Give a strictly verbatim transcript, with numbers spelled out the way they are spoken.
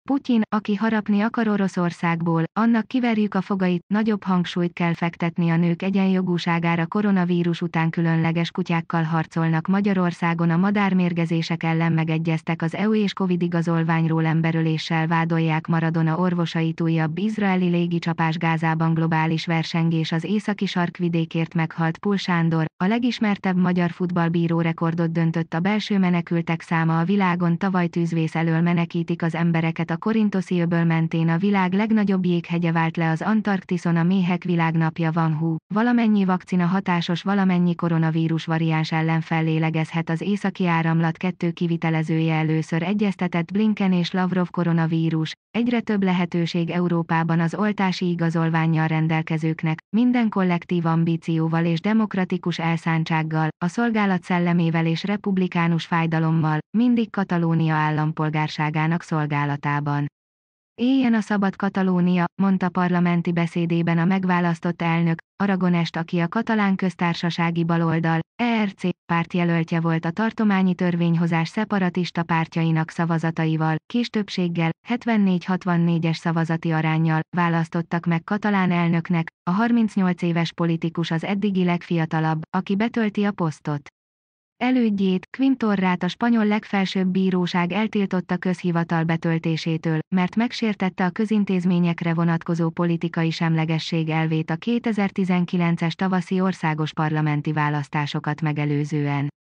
Putyin, aki harapni akar Oroszországból, annak kiverjük a fogait, nagyobb hangsúlyt kell fektetni a nők egyenjogúságára. Koronavírus után különleges kutyákkal harcolnak Magyarországon. A madármérgezések ellen megegyeztek. Az é u és Covid igazolványról emberöléssel vádolják Maradona orvosait. Újabb izraeli légicsapás Gázában. Globális versengés, az északi sarkvidékért meghalt Pul Sándor, a legismertebb magyar futballbíró rekordot döntött. A belső menekültek száma a világon. Tavaly tűzvész elől menekítik az embereket. A Korintoszi öböl mentén a világ legnagyobb jéghegye vált le az Antarktiszon. A méhek világnapja van. Hú, valamennyi vakcina hatásos, valamennyi koronavírus variáns ellen fellélegezhet. Az északi áramlat kettő kivitelezője először egyeztetett. Blinken és Lavrov. Koronavírus, egyre több lehetőség Európában az oltási igazolvánnyal rendelkezőknek, minden kollektív ambícióval és demokratikus elszántsággal, a szolgálat szellemével és republikánus fájdalommal, mindig Katalónia állampolgárságának szolgálatában. Éljen a szabad Katalónia, mondta parlamenti beszédében a megválasztott elnök, Aragonest, aki a katalán köztársasági baloldal, é er cé, pártjelöltje volt. A tartományi törvényhozás szeparatista pártjainak szavazataival, kis többséggel, hetvennégy hatvannégyes szavazati aránnyal választottak meg katalán elnöknek. A harmincnyolc éves politikus az eddigi legfiatalabb, aki betölti a posztot. Elődjét, Quim Torrát a spanyol legfelsőbb bíróság eltiltotta közhivatal betöltésétől, mert megsértette a közintézményekre vonatkozó politikai semlegesség elvét a kétezer-tizenkilences tavaszi országos parlamenti választásokat megelőzően.